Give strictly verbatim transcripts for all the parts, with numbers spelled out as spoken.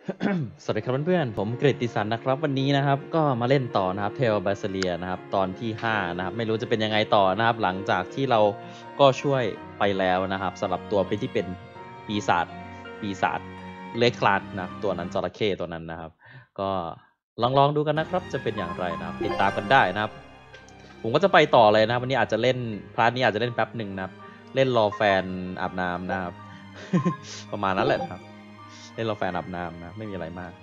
สวัสดีครับเพื่อนๆผมกฤติสันนะครับวันนี้นะครับก็มาเล่นต่อนะครับเทลบาสเลียนะครับตอนที่ห้านะครับไม่รู้จะเป็นยังไงต่อนะครับหลังจากที่เราก็ช่วยไปแล้วนะครับสำหรับตัวที่เป็นปีศาจปีศาจเลคลาดนะตัวนั้นจระเข้ตัวนั้นนะครับก็ลองลองดูกันนะครับจะเป็นอย่างไรนะครับติดตามกันได้นะครับผมก็จะไปต่อเลยนะครับวันนี้อาจจะเล่นพาร์ทนี้อาจจะเล่นแป๊บหนึ่งนะครับเล่นรอแฟนอาบน้ำนะครับ ประมาณนั้นแหละครับเล่นรอแฟนอาบน้ำนะไม่มีอะไรมาก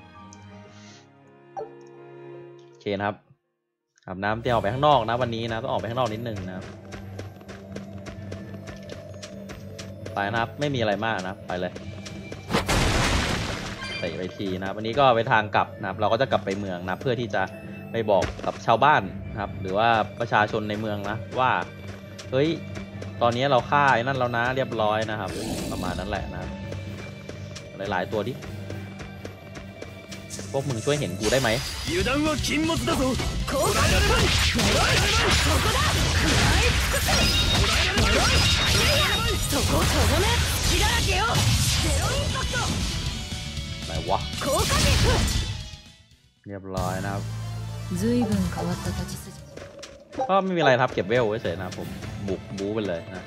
โอเคนะครับอาบน้ำเตรียมออกไปข้างนอกนะวันนี้นะต้องออกไปข้างนอกนิดนึงนะครับไปนะครับไม่มีอะไรมากนะไปเลยใส่ไปทีนะวันนี้ก็ไปทางกลับนะครับเราก็จะกลับไปเมืองนะเพื่อที่จะไปบอกกับชาวบ้านนะครับหรือว่าประชาชนในเมืองนะว่าเฮ้ยตอนนี้เราฆ่าไอ้นั่นแล้วนะเรียบร้อยนะครับประมาณนั้นแหละนะครับหลายๆตัวที่พวกมึงช่วยเห็นกูได้ไหมไหนวะเรียบร้อยนะครับก็ไม่มีอะไรครับเก็บเวลเฉยๆนะผมบุกบู๊ไปเลยนะ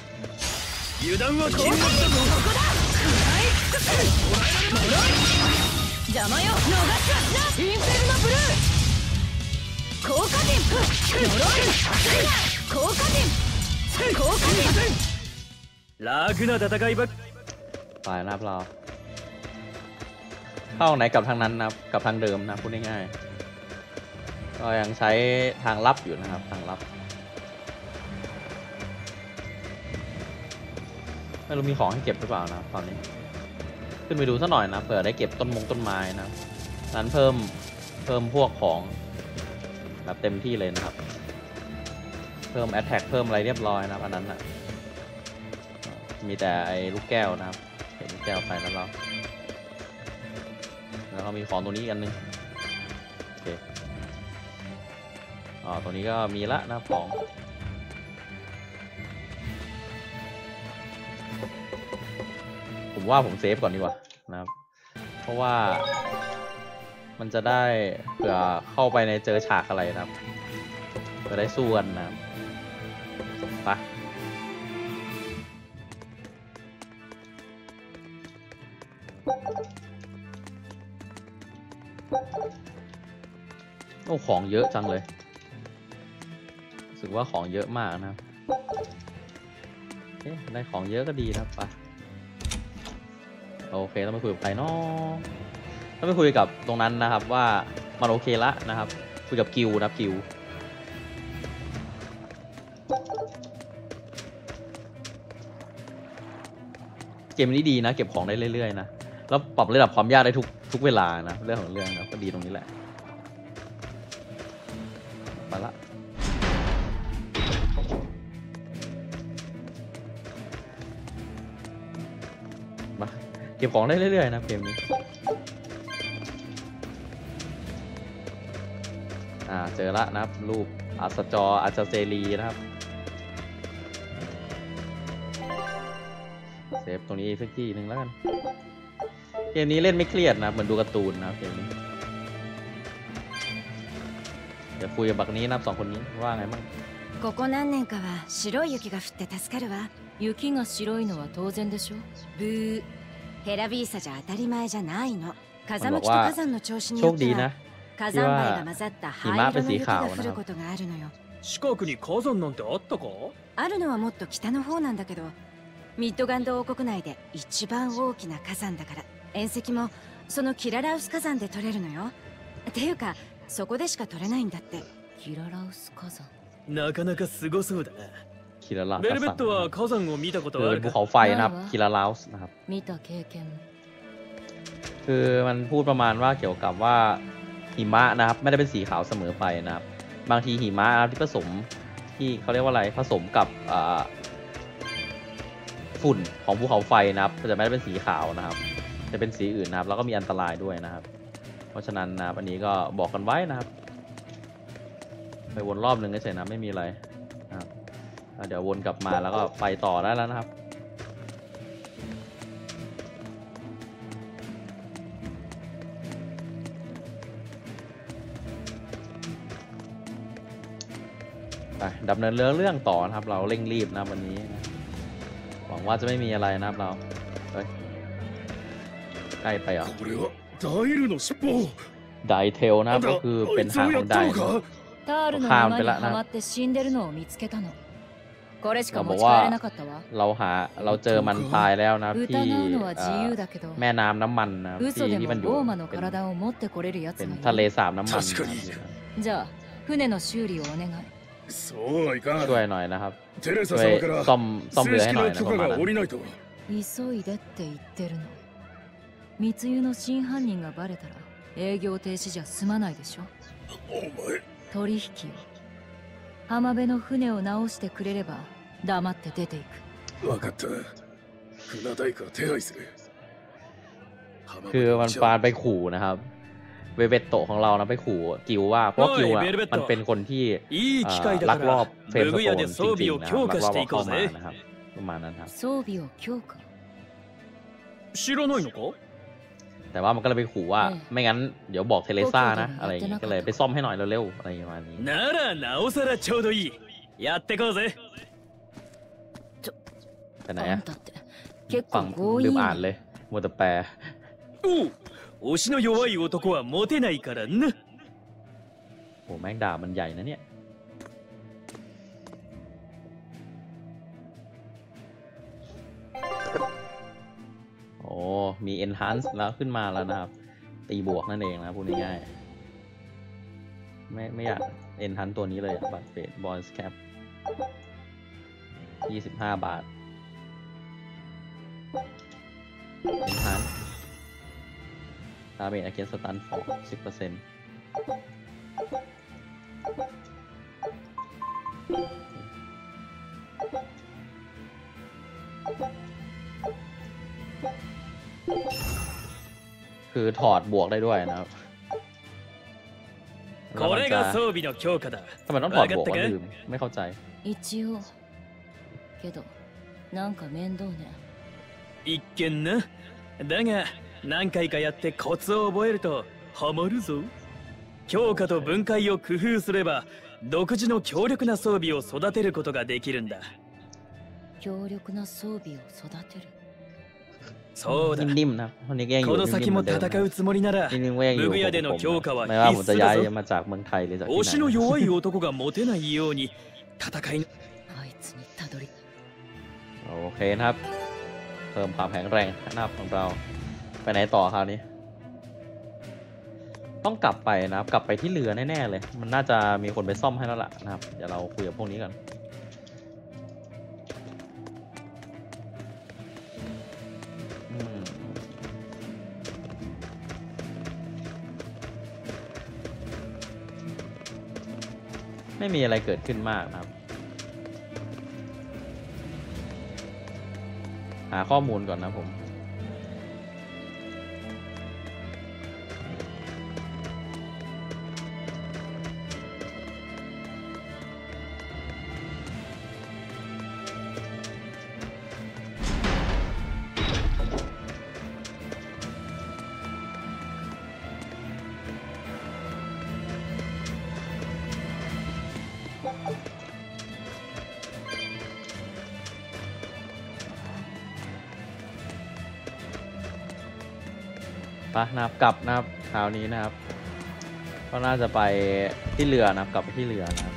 邪魔よ逃すなインフェルノブルー効果陣呪い効果陣効果陣楽な戦いばไปนะครับเราเข้าไหนกับทางนั้นนะครับกับทางเดิมนะพูดง่ายๆก็ยังใช้ทางลับอยู่นะครับทางลับไม่รู้มีของให้เก็บหรือเปล่านะตอนนี้ขึ้นไปดูสักหน่อยนะเผื่อได้เก็บต้นมงต้นไม้นะนั้นเพิ่มเพิ่มพวกของแบบเต็มที่เลยนะครับเพิ่มแอตแทกเพิ่มอะไรเรียบร้อยนะครับอันนั้นนะมีแต่ไอ้ลูกแก้วนะครับเห็นลูกแก้วไปแล้วเราแล้วก็มีของตัวนี้อันนึงโอเคอ๋อตัวนี้ก็มีละนะของผมว่าผมเซฟก่อนดีกว่านะครับเพราะว่ามันจะได้เผื่อเข้าไปในเจอฉากอะไรนะครับจะได้สู้กันนะครับไปโอ้ของเยอะจังเลยรู้สึกว่าของเยอะมากนะครับเอ๊ะได้ของเยอะก็ดีนะครับไปโอเคต้องไปคุยกับใครเนาะต้องไปคุยกับตรงนั้นนะครับว่ามันโอเคละนะครับคุยกับกิวนะกิวเกมนี้ดีนะเก็บของได้เรื่อยๆนะแล้วปรับระดับความยากได้ทุกทุกเวลานะเรื่องของเรื่องนะก็ดีตรงนี้แหละมาละมาเก็บของได้เรื่อยๆนะเกมนี้อ่าเจอละนะครับรูปอัสจออัจเซรีนะครับเซฟตรงนี้สักที่หนึ่งแล้วกันเกมนี้เล่นไม่เครียดนะเหมือนดูการ์ตูนนะเกมนี้เดี๋ยวคุยกับบักนี้นะสองคนนี้ว่าไงมั่งここ何年かは白い雪が降って助かるわ。雪が白いのは当然でしょ。ブー。ヘラビーサじゃ当たり前じゃないの。風向きと火山の調子によっては火山灰が混ざった灰色の雪が降ることがあるのよ。 近くに火山なんてあったか？ あるのはもっと北の方なんだけど、ミッドガンド王国内で一番大きな火山だから、遠石もそのキララウス火山で取れるのよ。っていうか、そこでしか取れないんだって。キララウス火山。 なかなかすごそうだな。 キララベルベットは火山を見たことはあるか？ ภูเขาไฟนะครับคิราลาวส์นะครับคือมันพูดประมาณว่าเกี่ยวกับว่าหิมะนะครับไม่ได้เป็นสีขาวเสมอไปนะครับบางทีหิมะที่ผสมที่เขาเรียกว่าอะไรผสมกับฝุ่นของภูเขาไฟนะครับจะไม่ได้เป็นสีขาวนะครับจะเป็นสีอื่นนะครับแล้วก็มีอันตรายด้วยนะครับเพราะฉะนั้นนะครับอันนี้ก็บอกกันไว้นะครับไปวนรอบหนึ่งเฉยๆนะไม่มีอะไรนะครับเดี๋ยววนกลับมาแล้วก็ไปต่อได้แล้วนะครับ โไปดำเนินเรื่องเรื่องต่อนะครับเราเร่งรีบนะวันนี้นะหวังว่าจะไม่มีอะไรนะครับเราเฮ้ยใกล้ไปเหรอไดเทลนะครับก็คือเป็นหางของไดタールの沼にはまって死んでるのを見つけたのこれしか持ち帰れなかったわเราหาเราเจอมันตายแล้วนะที่แม่น้ำน้ำมันนะที่ที่มันอยู่เป็นทะเลสาบน้ำมันじゃあ船の修理をお願いช่วยหน่อยนะครับช่วยซ่อมซ่อมเรือให้หน่อยนะประมาณนั้น急いでって言ってるの密輸の真犯人がバレたら営業停止じゃ済まないでしょ取引を浜辺の船を直してくれれば黙って出ていく分かった船大工は手配するคือมันปานไปขู่นะครับเวเบตโตของเรานะไปขู่กิวว่าเพราะกิวอ่ะมันเป็นคนที่ลักลอบเฟรมสโตนจริงๆนะลักลอบเข้ามานะครับประมาณนั้นครับ装備を強化知らないのかแต่ว่ามันก็เลยไปขู่ว่าไม่งั้นเดี๋ยวบอกเทเลซ่านะอะไรอย่างงี้ก็เลยไปซ่อมให้หน่อยเร็วๆอะไรประมาณนี้ならなおさらちょうどいいやってこうぜแต่ไหนอะฟังลืมอ่านเลยมัวแต่แปลお推しの弱い男はモテないからなโอ้แม่งด่ามันใหญ่นะเนี่ยโอ้มี enhance แล้วขึ้นมาแล้วนะครับตีบวกนั่นเองนะพูดง่ายๆไม่ไม่อยาก enhance ตัวนี้เลยบัตรเฟสบอลสแคปยี่สิบห้าบาท enhance ดาเมจ against stun for สิบเปอร์เซ็นต์คือถอดบวกได้ด้วยนะครับทำไมต้องถอดบวกก็ลืมไม่เข้าใจ一応けどなんか面倒ね一見なだが何回かやってコツを覚えるとハマるぞ強化と分解を工夫すれば独自の強力な装備を育てることができるんだ強力な装備を育てるそうだนิ่มๆนะคนนี้ก็ยังอยู่この先も戦うつもりならムグヤでの強化は必須だぞ推しの弱い男がモテないように戦いあいつにたどりโอเคนะครับเพิ่มความแข็งแรงนะครับของเราไปไหนต่อคราวนี้ต้องกลับไปนะครับกลับไปที่เรือแน่ๆเลยมันน่าจะมีคนไปซ่อมให้แล้วล่ะนะครับเดี๋ยวเราคุยกับพวกนี้กันไม่มีอะไรเกิดขึ้นมากนะครับหาข้อมูลก่อนนะผมนะครับกลับนะครับคราวนี้นะครับก็น่าจะไปที่เรือนะครับกลับไปที่เรือนะครับ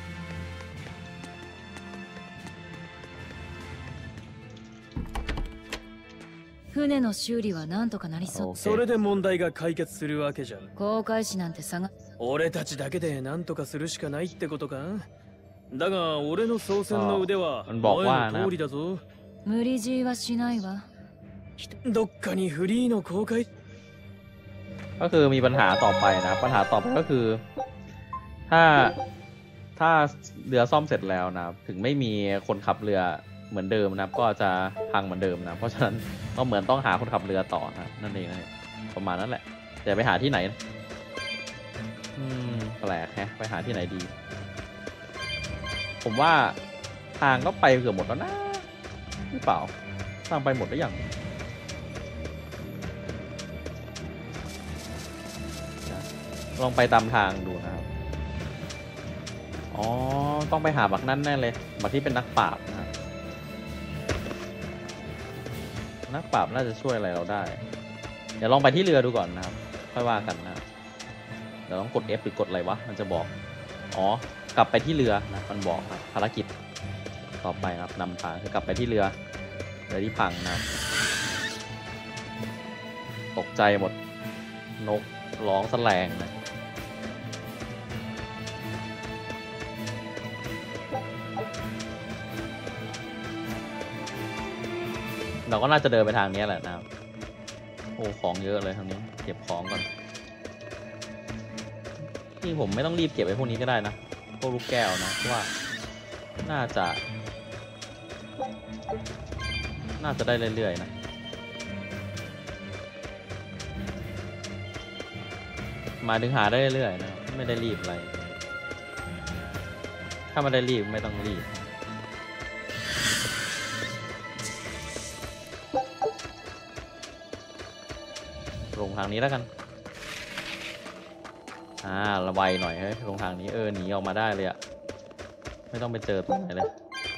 船の修理はなんとかなりそうそれで問題が解決するわけじゃん航海士なんて探俺たちだけでなんとかするしかないってことかだが俺の操船の腕は前の通りだぞ無理強いはしないわどっかにフリーの公開ก็คือมีปัญหาต่อไปนะปัญหาต่อไปก็คือถ้าถ้าเรือซ่อมเสร็จแล้วนะถึงไม่มีคนขับเรือเหมือนเดิมนะก็จะพังเหมือนเดิมนะเพราะฉะนั้นก็เหมือนต้องหาคนขับเรือต่อนะนั่นเองนะประมาณนั้นแหละแต่ไปหาที่ไหนอืมแปลกแฮะไปหาที่ไหนดีผมว่าทางก็ไปเกือบหมดแล้วนะหรือเปล่าทางไปหมดหรือยังลองไปตามทางดูนะครับอ๋อต้องไปหาบักนั่นแน่เลยบักที่เป็นนักปราบนะครับนักปราบน่าจะช่วยอะไรเราได้เดี๋ยวลองไปที่เรือดูก่อนนะครับค่อยว่ากันนะเดี๋ยวต้องกด F หรือกดอะไรวะมันจะบอกอ๋อกลับไปที่เรือนะมันบอกครับภารกิจต่อไปครับนำทางคือกลับไปที่เรือเรือที่พังนะตกใจหมดนกร้องแสลงนะเราก็น่าจะเดินไปทางนี้แหละนะครับโอ้ของเยอะเลยทางนี้เก็บของก่อนที่ผมไม่ต้องรีบเก็บไอ้พวกนี้ก็ได้นะพวกลูกแก้วนะเพราะว่าน่าจะน่าจะได้เรื่อยๆนะมาถึงหาได้เรื่อยๆนะไม่ได้รีบอะไรถ้าไม่ได้รีบไม่ต้องรีบลงทางนี้แล้วกันอ่าระไวหน่อยเฮ้ยลงทางนี้เออหนีออกมาได้เลยอะไม่ต้องไปเจอตรงไหนเลย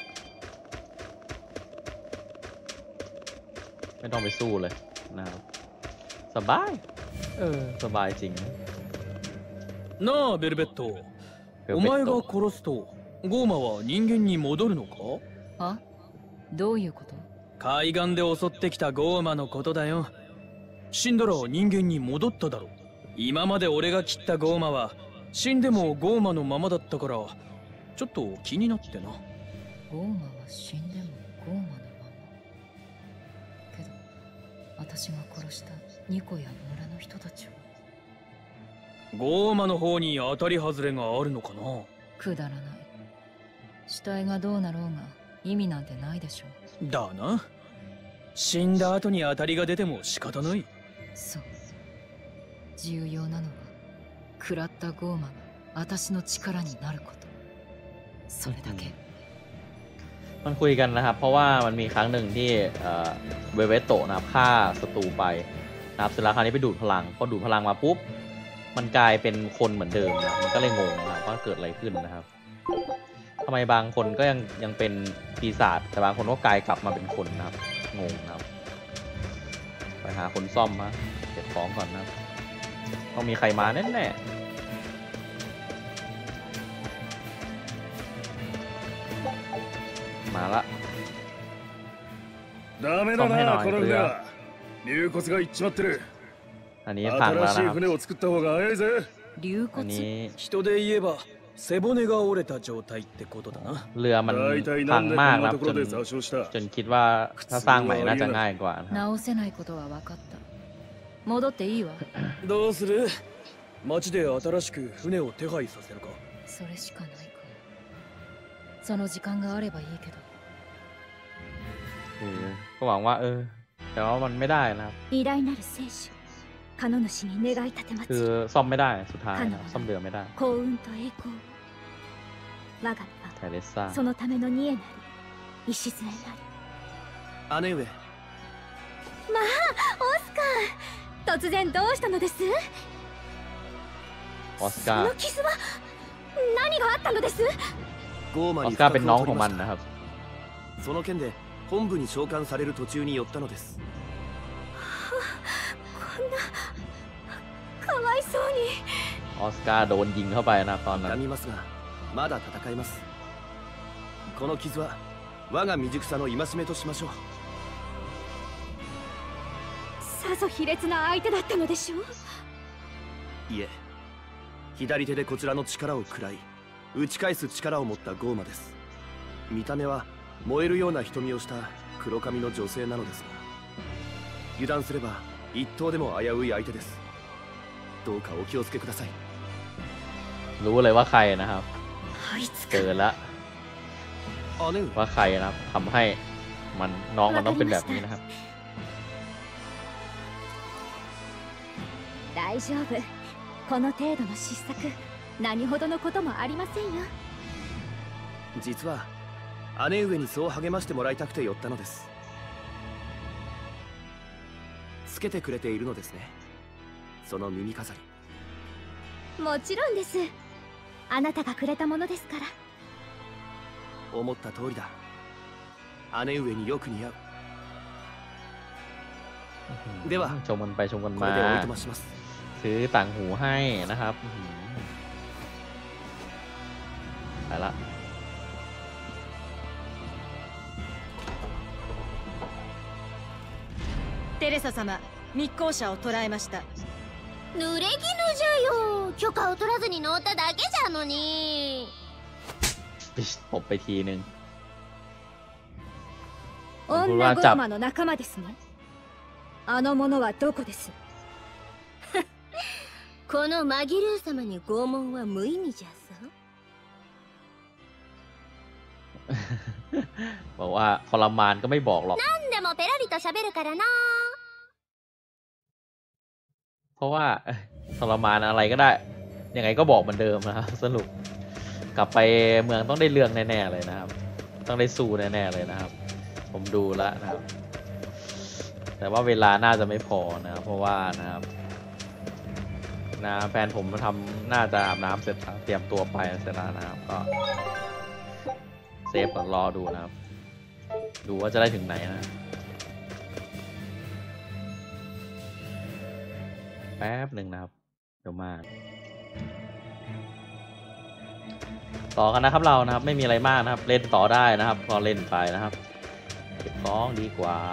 ไม่ต้องไปสู้เลยนะครับสบายเออสบายจริงなあベルベットお前が殺すとゴーマは人間に戻るのかあどういうこと海岸で襲ってきたゴーマのことだよ死んだら人間に戻っただろう今まで俺が切ったゴーマは死んでもゴーマのままだったからちょっと気になってなゴーマは死んでもゴーマのままけど私が殺したニコや村の人たちはゴーマの方に当たり外れがあるのかなくだらない死体がどうなろうが意味なんてないでしょだな死んだ後に当たりが出ても仕方ないそう重要なのは食らったゴーマが私の力になることそれだけมันคุยกันนะครับเพราะว่ามันมีครั้งหนึ่งที่เวเวโตะนะครับฆ่าศัตรูไปนะครับเสร็จแล้วคราวนี้ไปดูดพลังพอดูดพลังมาปุ๊บมันกลายเป็นคนเหมือนเดิมนะมันก็เลยงงนะครับว่าเกิดอะไรขึ้นนะครับทำไมบางคนก็ยังยังเป็นปีศาจแต่บางคนก็กลายกลับมาเป็นคนนะครับงงนะครับไปหาคนซ่อมมาเก็บของก่อนนะครับต้องมีใครมาแน่แน่มาละダメだなこの船は竜骨がいっちまってるอันนี้พังแล้วนะครับ船を作った方が早いぜ竜อันนี้人で言えば背骨が折れた状態ってことだなเรือมันพังมากนะจนจนคิดว่าถ้าสร้างใหม่น่าจะง่ายกว่า直せないことは分かった戻っていいわどうする町で新しく船を手配させるかそれしかないかその時間があればいいけどก็หวังว่าเออแต่ว่ามันไม่ได้นะครับ偉大なる聖主カノ主に願い立てまつคือซ่อมไม่ได้สุดท้ายนะซ่อมเรือไม่ได้幸運と栄光我が身はそのための贄なり礎なり姉上まあオスカー突然どうしたのですオスカーその傷は何があったのですゴーマにオスカーเป็นน้องของมันนะครับその件で本部に召喚される途中に寄ったのですこんなかわいそうにオスカーโดนยิงเข้าไปนะตอนนั้น痛みますがまだ戦えますこの傷は我が未熟さの戒めとしましょうさぞ卑劣な相手だったのでしょういえ左手でこちらの力を食らい打ち返す力を持ったゴーマです見た目は燃えるような瞳をした黒髪の女性なのですが油断すれば一頭でも危うい相手ですどうかお気をつけくださいรู้เลยว่าใครนะครับเจอแล้วว่าใครนะครับทำให้มันน้องมันต้องเป็นแบบนี้นะครับ大丈夫この程度の失策何ほどのこともありませんよ実は姉上にそう励ましてもらいたくて寄ったのですつけてくれているのですねその耳飾りもちろんですあなたがくれたものですから。 思った通りだ。姉上によく似合う。ではชมกันไปชมกันこมาれでおいとまします。 ซื้อต่างหูให้นะครับไปละテレサ様、密航者を捕らえました。 濡れ衣じゃよ。許可を取らずに乗っただけじゃのに。 ตบไปทีนึง女ゴーマの仲間ですね。あの者はどこです？ このマギルー様に拷問は無意味じゃぞ。 บอกว่าทรมานก็ไม่บอกหรอก何でもペラリと喋るからな。 เพราะว่าทรมานอะไรก็ได้ยังไงก็บอกเหมือนเดิมนะครับสรุปกลับไปเมืองต้องได้เรื่องแน่ๆเลยนะครับต้องได้สู้แน่ๆเลยนะครับผมดูแล้วนะครับแต่ว่าเวลาน่าจะไม่พอนะครับเพราะว่านะครับนะแฟนผมทำน่าจะอาบน้ำเสร็จเตรียมตัวไปเสร็จแล้วนะครับก็เซฟก่อนรอดูนะครับดูว่าจะได้ถึงไหนนะแป๊บหนึ่งนะครับเดี๋ยวมาต่อกันนะครับเรานะครับไม่มีอะไรมากนะครับเล่นต่อได้นะครับก็เล่นไปนะครับเก็บของดีกว่า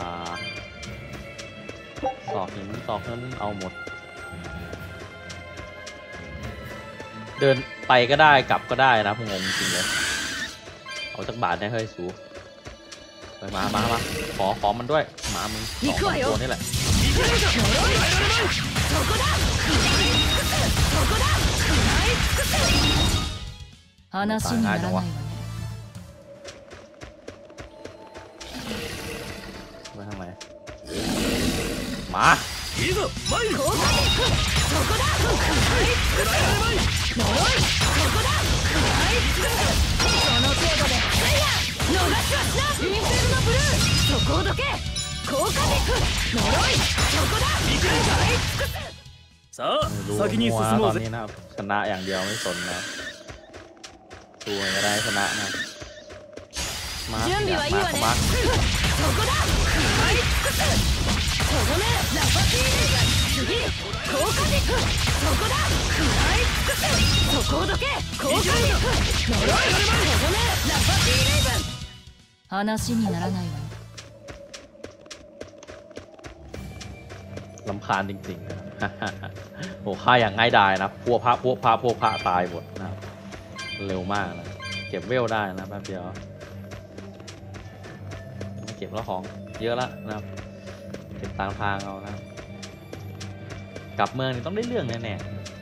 สอกหินสอกนั้นเอาหมดเดินไปก็ได้กลับก็ได้นะผมงงจริงเลยเอาจากบาทได้เฮ้ยสูไปมามามาขอขอมันด้วยหมามึงสองตัวนี่แหละ話にならないわね。 ไปทำไมมาいいぞ参る。そこだ。その程度で逃しはしな。インフェルノブルー。そこをどけ。効果テク。呪い。そこだ。さあ先に進もうぜ。 ตอนนี้นะครับชนะอย่างเดียวไม่สนนะตัวก็ได้ชนะนะมา準備はいいわね。そこだ。とどめラパティーレイ次効果テク。そこだ。食らい尽くす。そこをどけ。効果テク。呪い。とどめラパティーレイブン。話にならないわね。 ลำคาญจริงๆนะโอ้ฆ่าอย่างง่ายดายนะพวกพระพวกพระพวกพระตายหมดนะครับเร็วมากนะเก็บเวลได้นะแป๊บเดียวเก็บแล้วของเยอะแล้วนะครับเก็บตามทางเอานะกลับเมืองนี่ต้องได้เรื่องแน่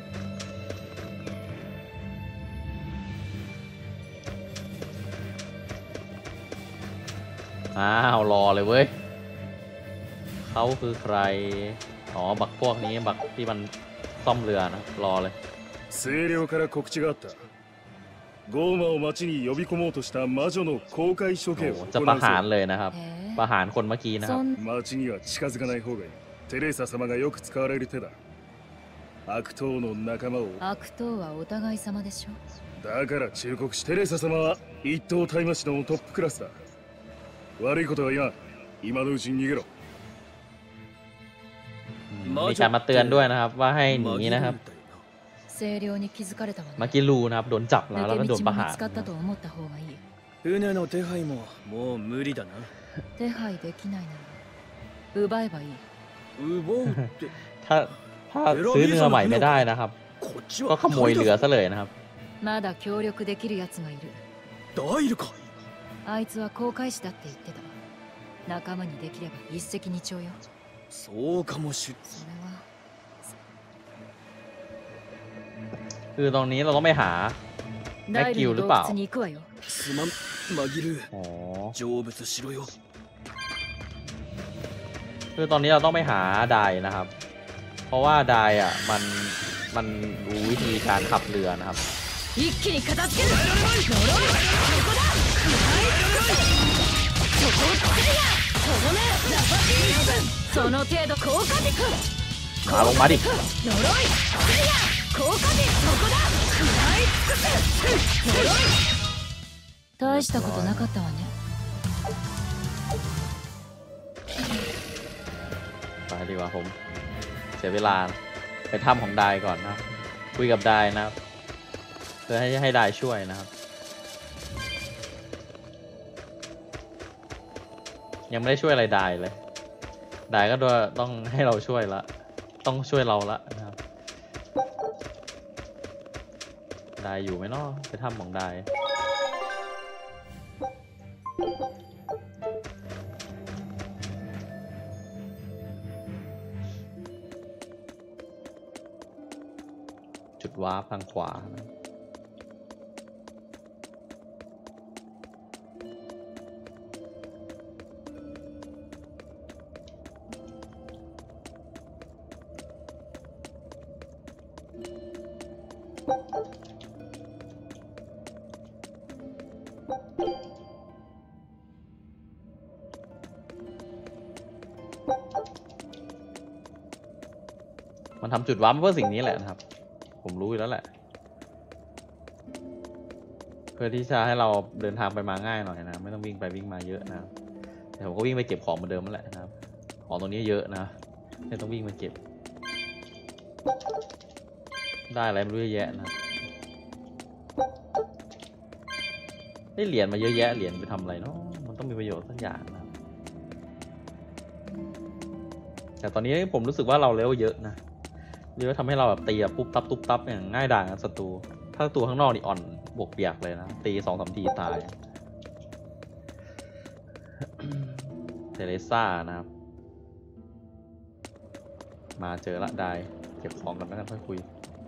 ๆอ้าวรอเลยเว้ยเขาคือใครอ๋อบักพวกนี้บักที่มันซ่อมเรือนะรอเลย清涼から告知があったゴーマを町に呼び込もうとした魔女の公開処刑を行う。 จะประหารเลยนะครับประหารคนเมื่อกี้นะครับ町には近づかない方がいい。テレサ様がよく使われる手だ。悪党の仲間を。 悪党はお互い様でしょ。 だから忠告しテレサ様は一等大魔師のトップクラスだ。悪いことは言わん。今のうちに逃げろ。 มีการมาเตือนด้วยนะครับว่าให้หนีนะครับ清涼に気づかれたわね。 เมื่อกี้รู้นะครับโดนจับแล้วแล้วก็โดนประหาร使ったと思った方がいい。 船の手配ももう無理だな。 手配できないなら奪えばいい。 奪うって。 ถ้าถ้าซื้อเรือใหม่ไม่ได้นะครับก็ขโมยเรือซะเลยนะครับまだ協力できるやつがいる。 ダイルか。 あいつは航海士だって言ってた。仲間にできれば一石二鳥よ。 そうかもしれん。 それはคือตรงนี้เราต้องไปหาแม็กกิลหรือเปล่าすまんマギル成仏しろよคือตอนนี้เราต้องไปหาไดนะครับเพราะว่าไดอ่ะมันมันรู้วิธีการขับเรือนะครับ一気に片付ける。呪い。そこだ。そこをつけりゃ。とどめラパティーレイブン。その程度効果テク。 มาลงมาดิ呪い。つけりゃ。効果テク。そこだ。食大したことなかったわね。 ไปดีกว่าผมเสียเวลาไปถ้ำของไดก่อนนะคุยกับไดนะครับเพื่อให้ให้ไดช่วยนะครับยังไม่ได้ช่วยอะไรไดเลยไดก็ต้องให้เราช่วยละต้องช่วยเราละนะครับไดอยู่ไหมเนาะไปถ้ำของไดจุดวาร์ปทางขวานะมันทำจุดวาร์ปเพื่อสิ่งนี้แหละนะครับผมรู้อยู่แล้วแหละเพื่อที่จะให้เราเดินทางไปมาง่ายหน่อยนะไม่ต้องวิ่งไปวิ่งมาเยอะนะแต่ผมก็วิ่งไปเก็บของเหมือนเดิมนั่นแหละนะครับของตรงนี้เยอะนะไม่ต้องวิ่งมาเก็บได้อะไรไม่รู้เยอะแยะนะได้เหรียญมาเยอะแยะเหรียญไปทำอะไรเนาะมันต้องมีประโยชน์สักอย่างนะแต่ตอนนี้ผมรู้สึกว่าเราเลเวลเยอะนะเรียกว่าทำให้เราแบบตีแบบปุ๊บตับตุ๊บตับอย่างง่ายดายกับศัตรูถ้าตัวข้างนอกนี่อ่อนบวกเปียกเลยนะตีสองสามทีตาย เทเรซ่านะครับมาเจอละได้เก็บของกันแล้วกันค่อยคุย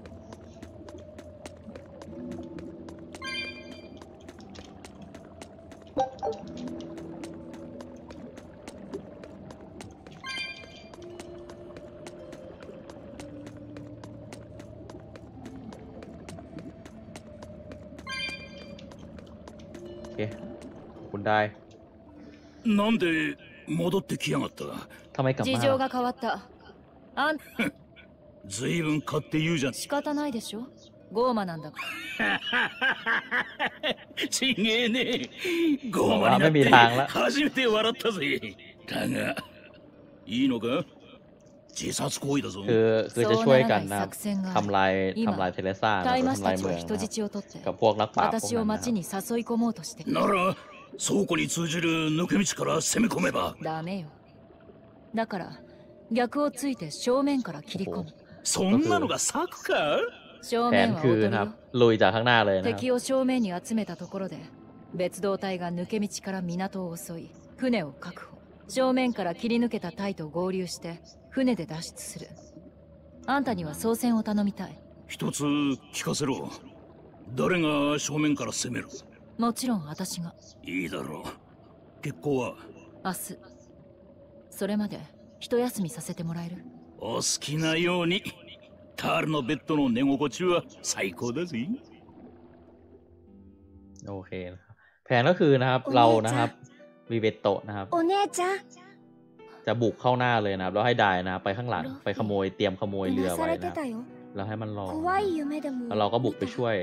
โอเคคุณได้なんで戻ってきやがった。 ทำไมกลับมา事情が変わった。あんずいぶん買って言うじゃん。 仕方ないでしょ。ゴーマなんだから。 ちげえね。ゴーマになって初めて笑ったぜ。だがいいのか。自殺行為だぞ。 คือคือจะช่วยกันนะทำลายทำลายเทเรซ่าทำลายเมืองกับพวกนักปราบพวกนั้นなら倉庫に通じる抜け道から攻め込めば。 ダメよ。だから逆をついて正面から切り込む。 そんなのが策か。 正面は劣るよ。 ลุยจากข้างหน้าเลยนะ敵を正面に集めたところで別動隊が抜け道から港を襲い船を確保。正面から切り抜けた隊と合流して船で脱出する。あんたには操船を頼みたい。 一つ聞かせろ。誰が正面から攻める。 もちろん私が。 いいだろう。結構は明日。それまで一休みさせてもらえる。 お好きなように。タールのベッドの寝心地は最高だぜ。 โอเคนะครับแผนก็คือนะครับเรานะครับวีเวตโตนะครับお姉ちゃんจะบุกเข้าหน้าเลยนะครับแล้วให้ได้นะไปข้างหลังไปขโมยเตรียมขโมยเรือไว้นะแล้วให้มันรอแล้วเราก็บุกไปช่วย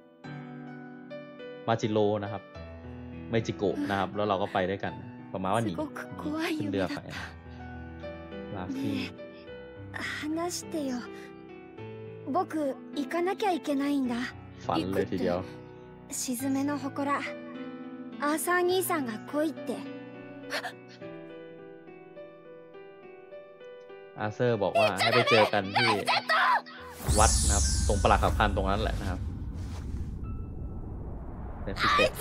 มาจิโร่นะครับเมจิโกะนะครับแล้วเราก็ไปด้วยกันประมาณว่าหนีขึ้นเรือไปลาฟี่話してよ僕行かなきゃいけないんだ。 ฝันเลยทีเดียว沈めの祠アーサー兄さんが来いってอาเซอร์บอกว่าให้ไปเจอกันที่วัดนะครับตรงปราสาทพันตรงนั้นแหละนะครับเป็นพิเศษ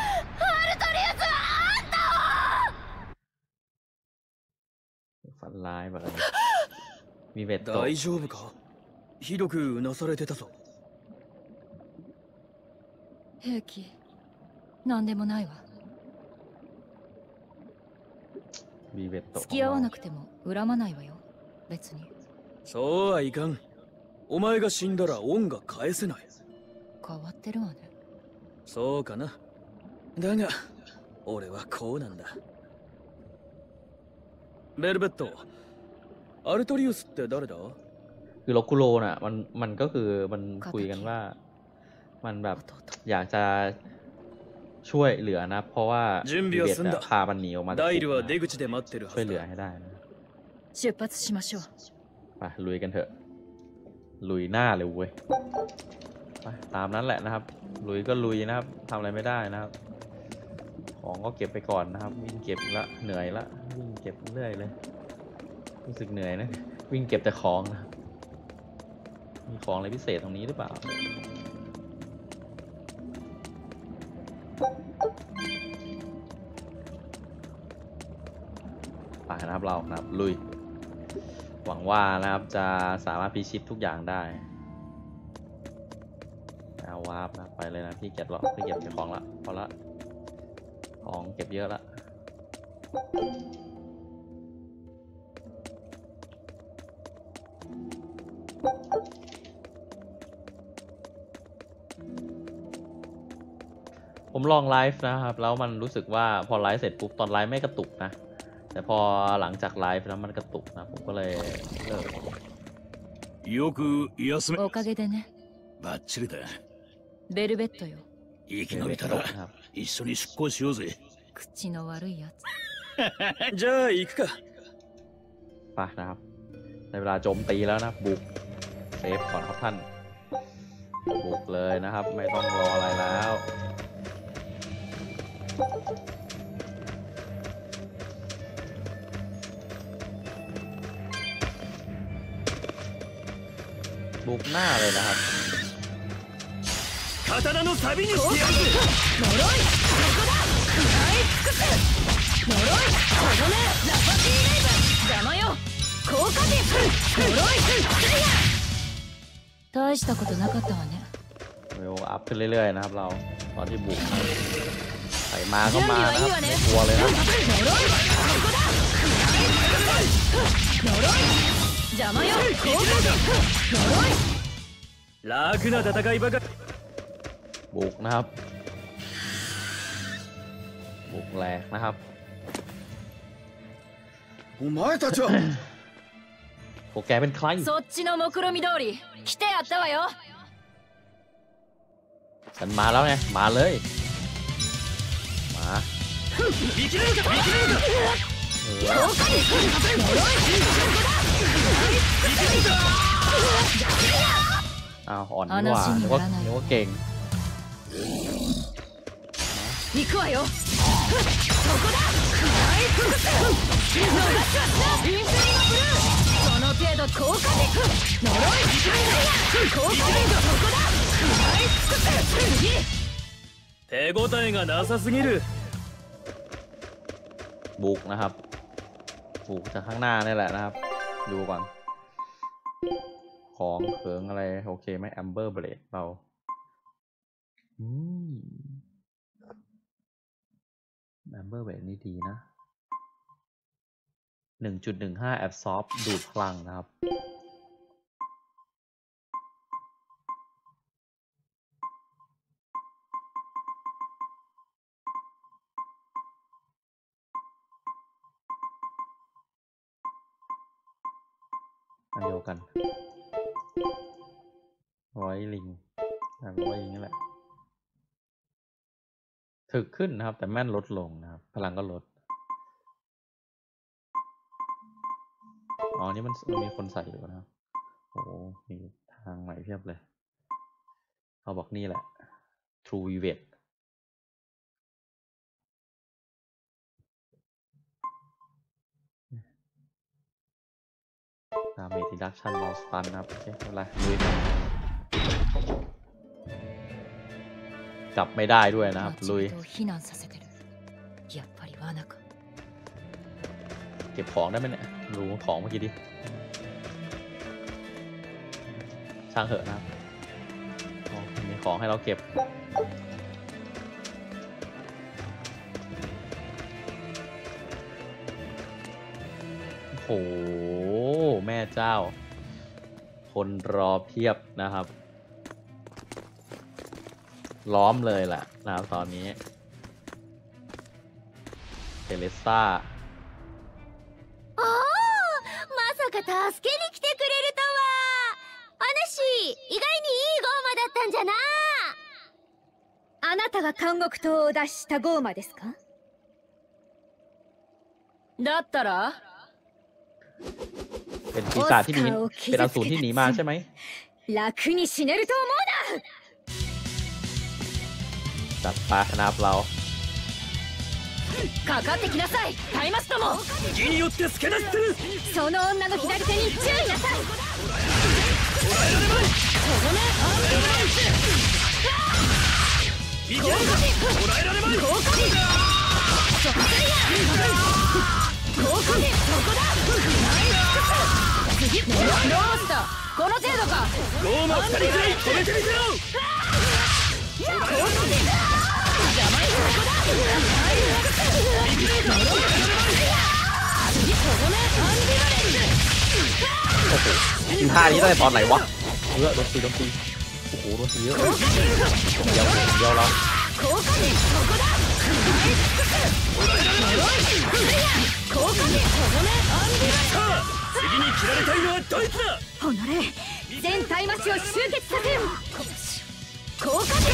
ฝันร้ายแบบนี้มีเวทโต大丈夫かひどくうなされてたぞ。 平気。なんでもないわ。 มีเวทโต付き合わなくても恨まないわよ。別に。 そうはいかん。お前が死んだら恩が返せない。 変わってるわね。 そうかな。だが俺はこうなんだ。ベルベット、アルトリウスって誰だ？ คือโลคุโรน่ะมันมันก็คือมันคุยกันว่ามันแบบอยากจะช่วยเหลือนะเพราะว่าเบสพามันหนีออกมาช่วยเหลือให้ได้นะไปลุยกันเถอะลุยหน้าเลยเว้ยไปตามนั้นแหละนะครับลุยก็ลุยนะครับทำอะไรไม่ได้นะครับของก็เก็บไปก่อนนะครับวิ่งเก็บละเหนื่อยละวิ่งเก็บเรื่อยเลยรู้สึกเหนื่อยนะวิ่งเก็บแต่ของนะมีของอะไรพิเศษตรงนี้หรือเปล่าไปนะครับเรานะครับลุยหวังว่านะครับจะสามารถพิชิตทุกอย่างได้เอาวาร์ปนะไปเลยนะพี่เก็บหรอกพี่เก็บเก็บของละพอละของเก็บเยอะละผมลองไลฟ์นะครับแล้วมันรู้สึกว่าพอไลฟ์เสร็จปุ๊บตอนไลฟ์ไม่กระตุกนะแต่พอหลังจากไลฟ์แล้วมันกระตุกนะผมก็เลยเลิกよく休めおかげでねバッチリだベルベットよ生き延びたら一緒に出航しようぜ口の悪いやつじゃあ行くかไปนะครับในเวลาโจมตีแล้วนะบุกเซฟก่อนครับท่านบุกเลยนะครับไม่ต้องรออะไรแล้วบุกหน้าเลยนะครับ刀の錆にしてやる呪いここだ食らい尽くす呪いとどめラパティレイブ邪魔よ効果ティップ呪いクリア大したことなかったわねเวลอัพขึ้นเรื่อยๆนะครับเราตอนที่บุกใส่มาก็มานะครับไม่กลัวเลยนะ邪魔よ効果ティップ呪い楽な戦いばかりบุกนะครับบุกแหลกนะครับお前たちはพวกแกเป็นใครそっちの目論見通り来てやったわよฉันมาแล้วไงมาเลยมา生きれるか生きれるかอ้าวอ่อนนี่ว่านึกว่านึกว่าเก่ง行くわよそこだ食らい尽くす逃しはしなインフィニマブルーその程度効果的呪いクリア効果的そこだ食らい尽くす次手応えがなさすぎるบุกนะครับบุกจากข้างหน้านี่แหละนะครับดูก่อนของเขิงอะไรโอเคไหมแอมเบอร์เบลดเราอืมแอมเบอร์เบลดนี่ดีนะ หนึ่งจุดหนึ่งห้า แอบซอฟดูดพลังนะครับอันเดียวกันร้อยลิงร้อยลิงนี่แหละถึกขึ้นนะครับแต่แม่นลดลงนะครับพลังก็ลดอ๋อนี่มันมีคนใส่อยู่นะครับโอ้มีทางใหม่เพียบเลยเขาบอกนี่แหละ True Vivet ดาเมจ Reduction Loss Stun นะครับโอเคอะไรลุยนะจับไม่ได้ด้วยนะครับลุยเก็บของได้ไหมเนี่ยรู้ของเมื่อกี้ดิช่างเหอะนะครับมีของให้เราเก็บโอ้โหแม่เจ้าคนรอเพียบนะครับล้อมเลยแหละนะครับตอนนี้เทเลซ่าおおまさか助けに来てくれるとはあなし意外にいいゴーマだったんじゃなあなたが監獄島を脱したゴーマですか？だったらเป็นปีศาจที่หนีเป็นอสูรที่หนีมาใช่ไหม楽に死ねると思うな。 จัดไปนะครับเราかかってきなさいタイマスども。 義によって助け出してる。 その女の左手に注意なさい。 捉えられまい。 とどめいけるか。捉えられまい。 効果でそこだ。効果でそこだ。次どうしたこの程度か。 ゴーマふたりくらい止めてみせろ。 効果で邪魔にそこだ。 ทีท่านี้ได้ตอนไหนวะเยอะโดนตีโดนตีโอ้โหโดนตีเยอะเดียวเดียวแล้ว次に切られたいのはどいつだ。 おのれ全体マシを集結させよ。効果点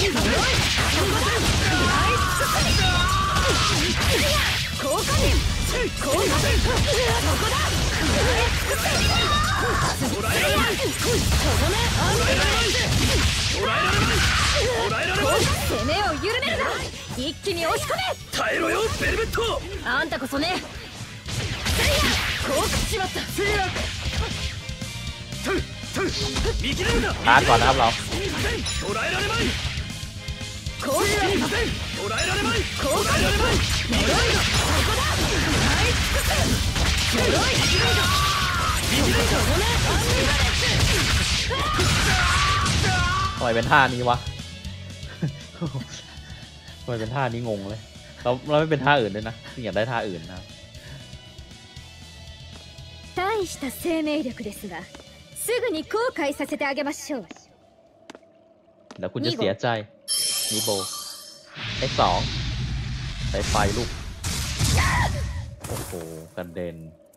効果点効果点そこだ。 捕らえられまい。捕らえられまい。捕らえられまい。 攻めを緩めるな。一気に押し込め。 耐えろよベルベット。 あんたこそね。降伏しまった。 見切れるな。 ตาก่อนนะครับเรา捕らえられまい。 降伏させん。 捕らえられまい。 降伏させん。呪いのそこだ。耐え尽くす。呪い見切れるか。 ทำไมเป็นท่านี้วะทำไมเป็นท่านี้งงเลยเราเราไม่เป็นท่าอื่นด้วยนะอยากได้ท่าอื่นนะ大した生命力ですがすぐに後悔させてあげましょう。 เดี๋ยวคุณจะเสียใจนิโบเลขสองใช้ไฟลูกโอ้โหกระเด็น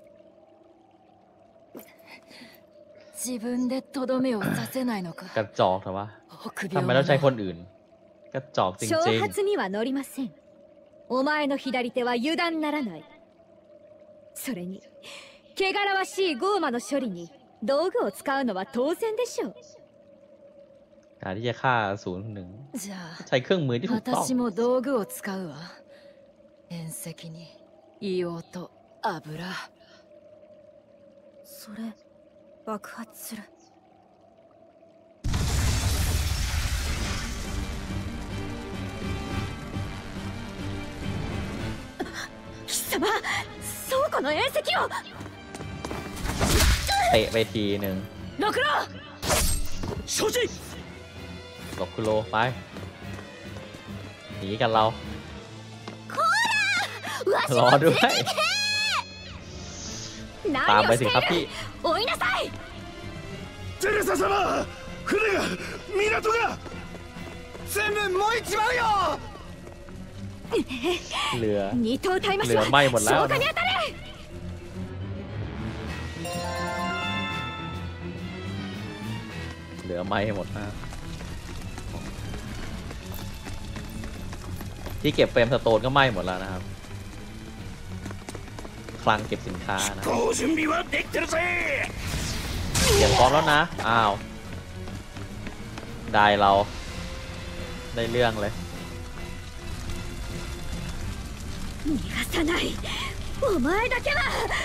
自分でとどめをさせないのか。 กระจอกเถอะวะทำไมต้องใช้คนอื่นกระจอกจริงๆ挑発には乗りません。お前の左手は油断ならない。それに汚らわしいゴーマの処理に道具を使うのは当然でしょう。 การที่จะฆ่าศูนย์หนึ่งじゃあใช้เครื่องมือที่ถูกต้อง私も道具を使うわ。遠石に硫黄と油。それ爆発する。貴様倉庫の遠石をเตะไปทีหนึ่ง六郎承知。 หลบคุโรไปหนีกันเรารอด้วยตามไปสิครับพี่追いなさい。 テレサ様、船が港が全部燃えちまうよ。 เรือ二頭隊マเรือไหม้หมดแล้ว消火に当たれ。 เหลือไหม้ให้หมดนะที่เก็บเฟรมสโตนก็ไหม้หมดแล้วนะครับคลังเก็บสินค้านะเตรียมพร้อมแล้วนะอ้าวได้เราได้เรื่องเลย逃がさない。お前だけは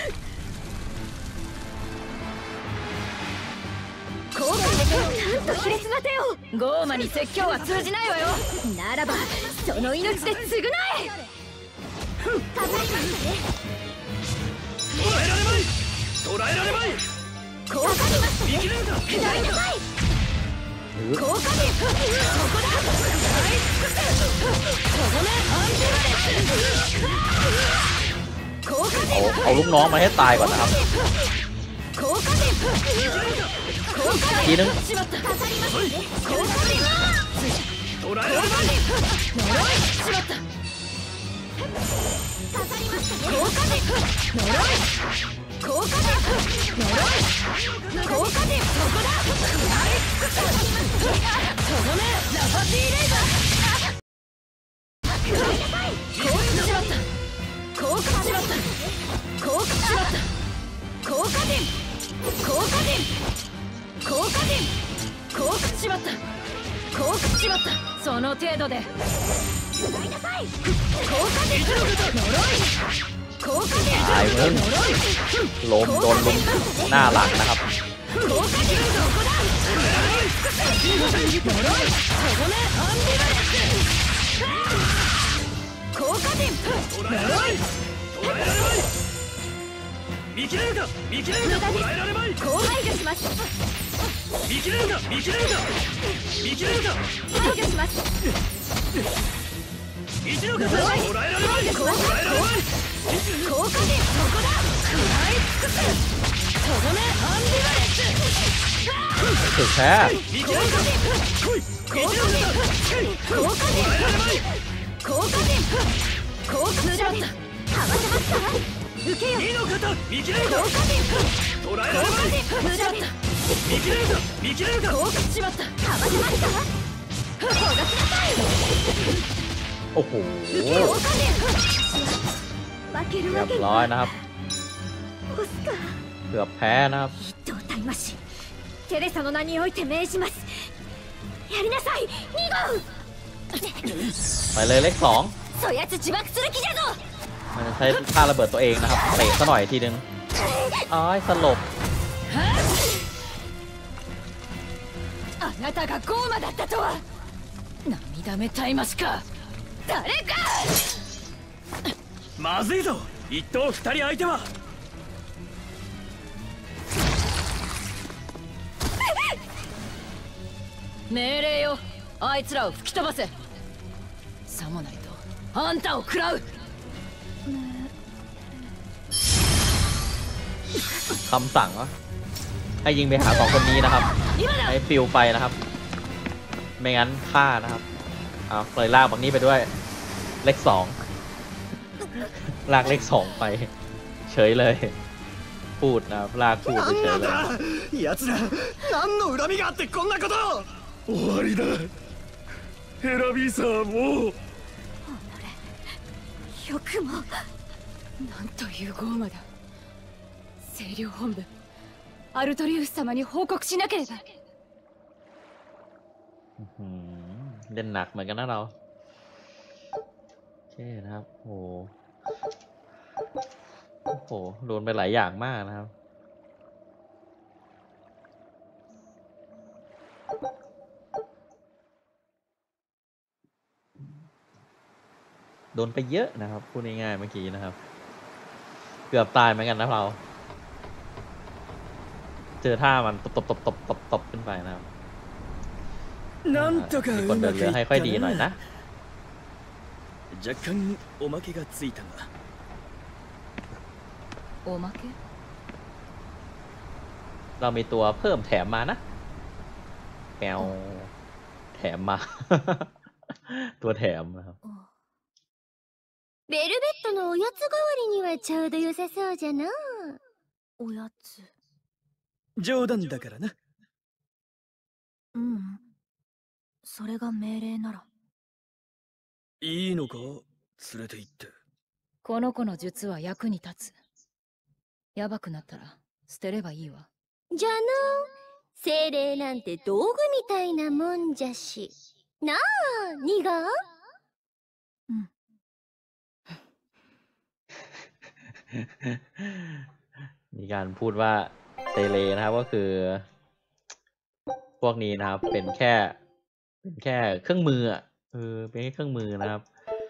効果的になんと卑劣な手を。ゴーマに説教は通じないわよ。ならばその命で償え。かかりますね。 捕らえられまい。捕らえられまい。 効果にますね。砕いなさい。効果でそこだ。耐え尽くせ。とどめアンティバレス。効果でเอาลูกน้องมาให้ตายก่อนนะครับ効果で効果でทีนึงしまった。かかりますね。効果で捕らえられまい。 呪いしまった。かかりましたね。効果で呪い効果で呪い効果でそこだ。耐え尽くせ。とどめラパティレイザー。 過電効果電効果電効果しまった効果しまったその程度で使いなさい効果電呪い効果電ตายมึงล้มโดนลุมหน้าหลังนะครับ効果電どこだ呪いとどめアンビバレンス効果電呪い見切れるか見切れるか捉えられまいこう排除します見切れるか見切れるか見切れるか排除します一の方捉えられまい捉えられまい効果電そこだ食らい尽くすとどめアンビバレンスถึงแพ้見切れるか来い効果電効果電効果電効果しまったかわせますか受けよ二の方見切れるか効果電捉えられまい無駄だ見切れるか見切れるか効果しまったかわせますかほがしなさいโอ้โห受け効果電負けるเรีわยบけにร้อยはนะครับオスカーเกือบแพ้นะครับ一等大魔師テレサの名において命じますやりなさいに号ไปเลยเลขสองそやつ自爆する気じゃぞมันจะใช้ท่าระเบิดตัวเองนะครับเตะซะหน่อยทีนึงอ้ายสลบあなたがゴーマだったとは涙目大魔師か誰かまずいぞ一等二人相手は命令よあいつらを吹き飛ばせさもないとあんたを食らうคำสั่งวะให้ยิงไปหาสองคนนี้นะครับ ให้ฟิวไปนะครับ ไม่งั้นฆ่านะครับเอาเลยลากบักนี้ไปด้วย เลขสองลากเลขสองไป เฉยเลย พูดนะครับลากพูดไปเฉยเลย奴ら何の恨みがあってこんなこと終わりだヘラビーサーもうよくもなんというゴーマだ清涼本部アルトリウス様に報告しなければอืมเล่นหนักเหมือนกันนะเราโอเคนะครับโอ้โอ้โหโดนไปหลายอย่างมากนะครับโดนไปเยอะนะครับพูดง่ายๆเมื่อกี้นะครับเกือบตายเหมือนกันนะเราเจอท่ามันตบตบตบตบตบตบขึ้นไปนะครับなんとかมีうคนเดิまนくเรือいให้っค่อยたดีหน่อยなนะ若干おまけがついたがおまけเรามีตัวเพิ่มแถมมานะแมวแถมมา ตัวแถมนะครับベルベットのおやつ代わりにはちょうど良さそうじゃな。おやつ。 冗談だからなうん。それが命令なら。 いいのか連れて行ってこの子の術は役に立つやばくなったら捨てればいいわじゃの精霊なんて道具みたいなもんじゃしなあニガうんมีการพูดว่าเซเลนะครับก็คือพวกนี้นะครับเป็นแค่เป็นแค่เครื่องมืออ่ะเออเป็นแค่เครื่องมือนะครับ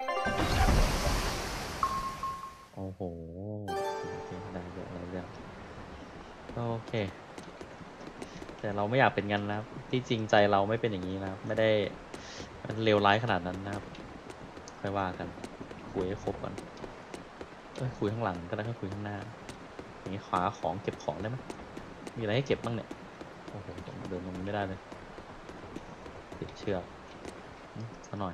โอ้โหโอเคได้เยอะได้เยอะโอเคแต่เราไม่อยากเป็นงั้นนะครับที่จริงใจเราไม่เป็นอย่างนี้นะครับไม่ได้มันเลวร้ายขนาดนั้นนะครับค่อยว่ากันคุยให้ครบก่อนคุยข้างหลังก็ได้ก็คุยข้างหน้าอย่างนี้ขวาของเก็บของได้ไหมมีอะไรให้เก็บบ้างเนี่ยโอ้โหเดินลงไม่ได้เลยติดเชือกซะหน่อย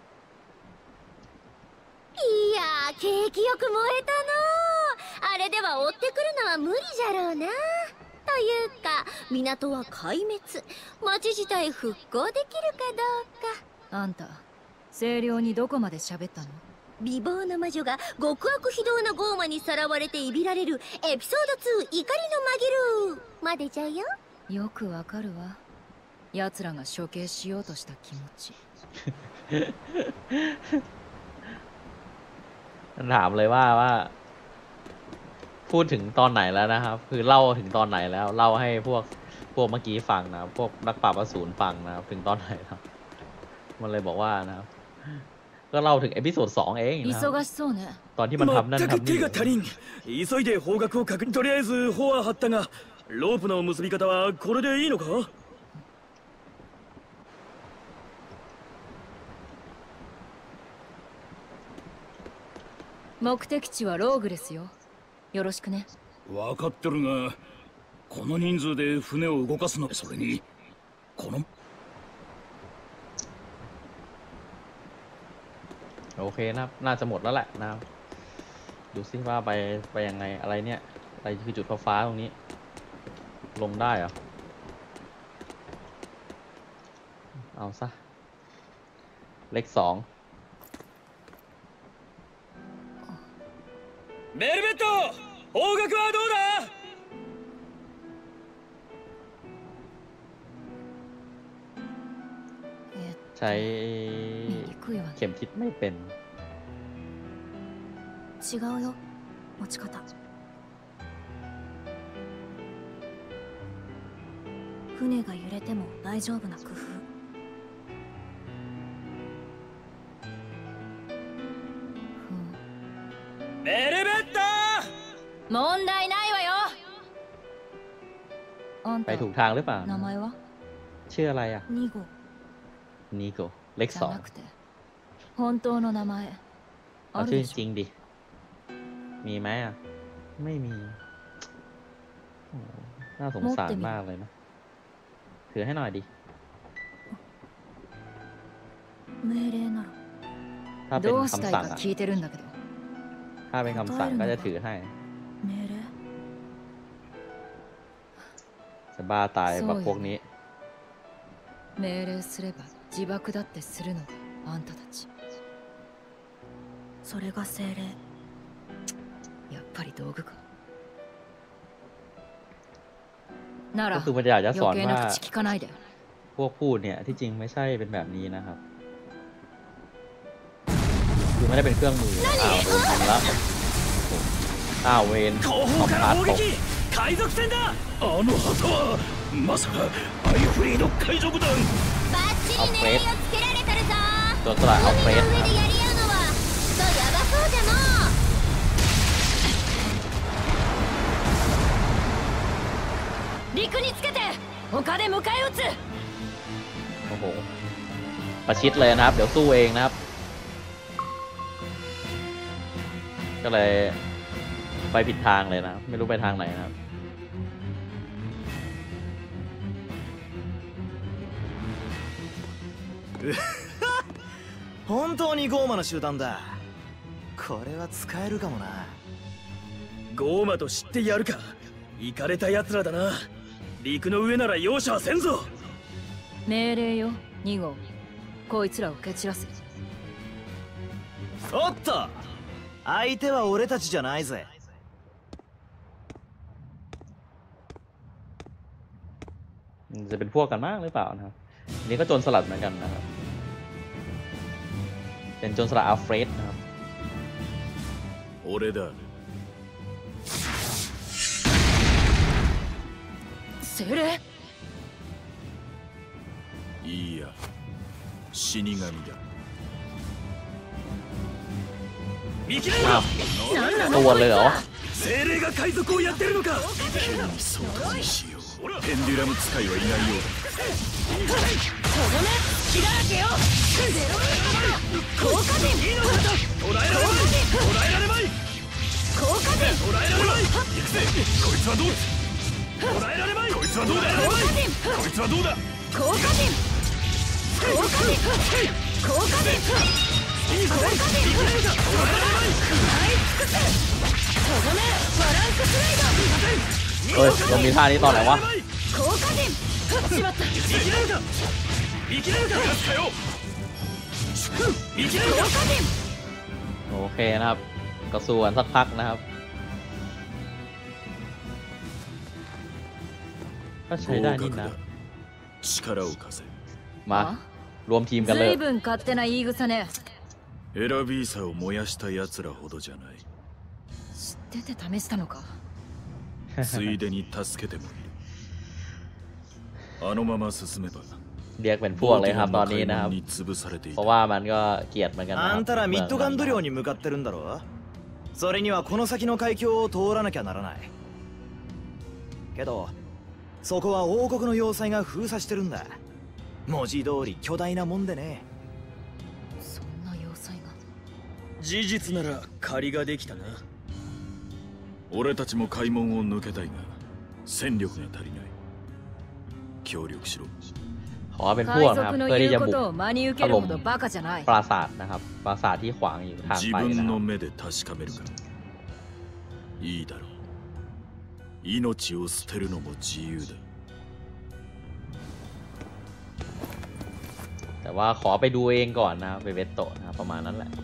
いやー景気よく燃えたのあれでは追ってくるのは無理じゃろうなというか港は壊滅町自体復興できるかどうかあんた清涼にどこまで喋ったの美貌の魔女が極悪非道なゴーマにさらわれていびられるエピソードツー怒りのマギルまでじゃよ。 よくわかるわ。奴らが処刑しようとした気持ち。 ถามเลยว่าว่าพูดถึงตอนไหนแล้วนะครับคือเล่าถึงตอนไหนแล้วเล่าให้พวกพวกเมื่อกี้ฟังนะพวกนักปราบอสูรฟังนะครับถึงตอนไหนครับมันเลยบอกว่านะครับก็เล่าถึงเอพิโซดสองเองนะครับตอนที่มันทำนั่นทำนี่急いで方角を確認。とりあえず帆は張ったがロープの結び方はこれでいいのか。 目的地はローグですよ。よろしくね。 分かってるが、この人数で船を動かすの。それにこのโอเคนะครับน่าจะหมดแล้วแหละนะครับดูซิว่าไปไปยังไงอะไรเนี่ยอะไรคือจุดฟ้าๆตรงนี้ลงได้เหรอเอาซะเลขสองベルベット方角はどうだ。 ใช้เข็มทิศไม่เป็น違うよ持ち方。船が揺れても大丈夫な工夫。 ベルベット問題ないわよ。あんไปたถูกทางหรือเปล่า名前はชื่ออะไรอ่ะニゴนิโกเลขじสองゃなくて本当の名前เอาあるชื่อでしょ。 จริงดิมีไหมอ่ะไม่มีโอ้น่าสงสารมากเลยนะถือให้หน่อยดิ命令ならถ้าเป็นどうしたいคำสั่งかอ่ะ聞いてるんだけど。 ถ้าเป็นคำสั่งก็จะถือให้命令จะบ้าตายแบบพวกนี้命令すれば自爆だってするのがあんたたち。 それが精霊。 やっぱり道具か。ならก็คือมันอยากจะสอน余計ว่าな口聞かないで。 พวกพูดเนี่ยที่จริงไม่ใช่เป็นแบบนี้นะครับคือไม่ได้เป็นเครื่องมืออ้าวโดนยิงแล้วอ้าวเวนสองพาร์ทตก海賊船だ。 あの旗はまさかアイフリード海賊団。 バッチリ狙いをつけられてるぞ。 โจรสลัดเอาเฟรส海の上でやり合うのはちょっとヤバそうじゃの陸につけて丘で迎え撃つ。 โอ้โหประชิดเลยนะครับเดี๋ยวสู้เองนะครับก็เลยไปผิดทางเลยนะไม่รู้ไปทางไหนนะครับ本当にゴーマの集団だ。これは使えるかもな。 ゴーマと知ってやるか。イカれた奴らだな。陸の上なら容赦はせんぞ。 命令よに号。こいつらを蹴散らせ。 おっと相手は俺たちじゃないぜ。 จะเป็นพวกกันมากหรือเปล่านะครับนี่ก็โจรสลัดเหมือนกันนะครับเป็นโจรสลัดอัลเฟรดนะครับ俺だ。 精霊。 いいや死神だ。 見切れるอ้าวตัวเลยเหรอ精霊が海賊をやってるのか。 そうかにしよう。ペンデュラム使いはいないようだ。 キラーケよ。効果点。 いいのだと捕らえられまい。捕らえられまい。 効果点。 捕らえられまい。行くぜ。こいつはどうだ。捕らえられまい。こいつはどうだ。 効果点。 こいつはどうだ。 効果点。効果点。効果点。 いいぞ。いくれるか。捕らえられまい。 食らい尽くせ。とどめバランススライド。 เฮ้ยมันมีท่านี้ตอนไหนวะ効果点。しまった。 見切れるか。見切れるか。よ。見切れるか。 โอ้โอเคนะครับก็สู้กันสักพักนะครับก็ใช้ได้นี่นะมารวมทีมกันเลย随分勝手な言い草ねエラビーサを燃やした奴らほどじゃない。 知ってて試したのかついでに助けてもいる。あのまま進めばเรียกเป็นพวกเลยครับตอนนี้นะครับเพราะว่ามันก็เกลียดเหมือนกันนะあんたらミッドガンド領に向かってるんだろ。それにはこの先の海峡を通らなきゃならない。けどそこは王国の要塞が封鎖してるんだ。文字通り巨大なもんでね。 そんな要塞が事実なら借りができたな。 俺たちも開門を抜けたいが戦力が足りない。協力しろ。 ขอเป็นพวกนะครับเพื่อที่จะบุกถล่มバカじゃないปราสาทนะครับปราสาทที่ขวางอยู่ทางไปนะครับ自分の目で確かめるか。いいだろう。命を捨てるのも自由だ。 แต่ว่าขอไปดูเองก่อนนะครับเวเวตโตะนะครับประมาณนั้นแหละ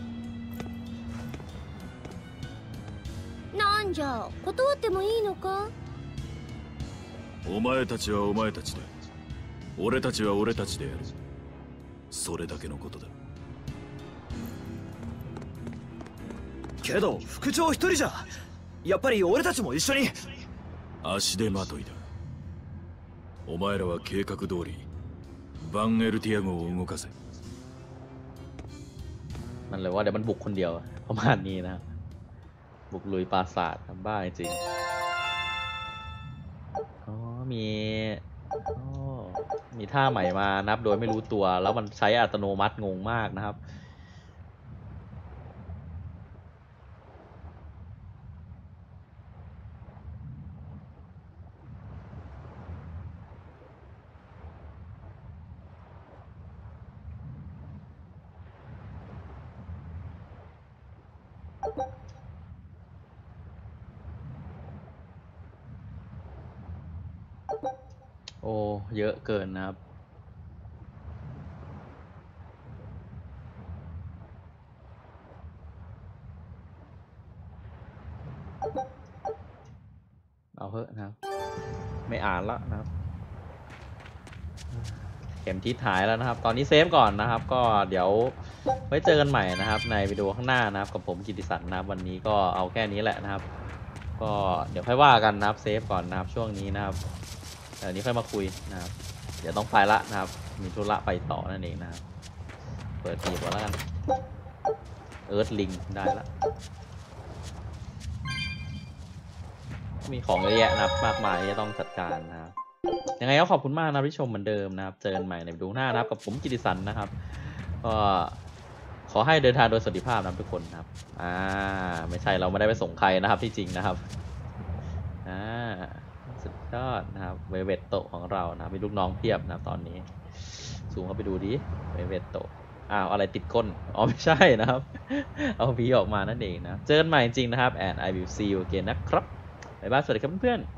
なんじゃ断ってもいいのか。 お前たちはお前たちだ。俺たちは俺たちでやる。それだけのことだ。 けど副長一人じゃやっぱり俺たちも一緒に。 足手まといだ。お前らは計画通りバンエルティア号を動かせ。 มันเลยว่าเดี๋ยวมันบุกคนเดียวประมาณนี้นะบุกลุยปราสาททำบ้าจริงอ๋อมีอ๋อมีท่าใหม่มานับโดยไม่รู้ตัวแล้วมันใช้อัตโนมัติงงมากนะครับโอ้เยอะเกินนะครับเอาเถอะนะครับไม่อ่านแล้วนะครับเข็มทิศหายแล้วนะครับตอนนี้เซฟก่อนนะครับก็เดี๋ยวไว้เจอกันใหม่นะครับในวิดีโอข้างหน้านะครับกับผมกิติศักดิ์นะครับวันนี้ก็เอาแค่นี้แหละนะครับก็เดี๋ยวค่อยว่ากันนะครับเซฟก่อนนะครับช่วงนี้นะครับเดี๋ยวนี้ค่อยมาคุยนะครับเดี๋ยวต้องไปละนะครับมีธุระไปต่อนั่นเองนะครับเปิดทีก่อนแล้วกันเอิร์ธลิงได้ละมีของเยอะแยะนะครับมากมายที่ต้องจัดการนะครับยังไงก็ขอบคุณมากนะที่ชมเหมือนเดิมนะครับเจอกันใหม่ในวิดีโอหน้านะครับกับผมกิติศักดิ์นะครับก็ขอให้เดินทางโดยสวัสดิภาพนะทุกคนนะครับอ่าไม่ใช่เราไม่ได้ไปส่งใครนะครับที่จริงนะครับอ่าสุดยอดนะครับเวเวตโตของเรานะมีลูกน้องเพียบนะตอนนี้ซูมเข้าไปดูดิเวเวตโตอ้าวอะไรติดก้นอ๋อไม่ใช่นะครับเอาพีออกมานั่นเองนะเจอกันใหม่จริงๆนะครับ and I will see you again นะครับบ๊ายบายสวัสดีครับเพื่อนๆ